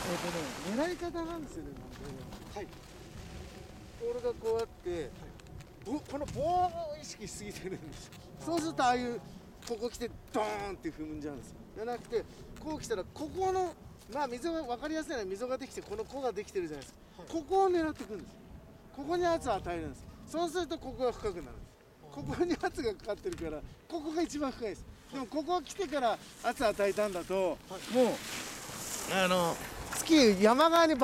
狙い方なんですよね、はい。ボールがこうあって、この棒を意識しすぎてるんですよ。そうするとああいうここ来てドーンって踏んじゃうんですよ。じゃなくてこう来たらここのまあ溝が分かりやすいのは溝ができてこの子ができてるじゃないですか、はい、ここを狙っていくんです。ここに圧を与えるんです。そうするとここが深くなるんです。ここに圧がかかってるからここが一番深いです。でもここ来てから圧を与えたんだと、はい、もう月山側に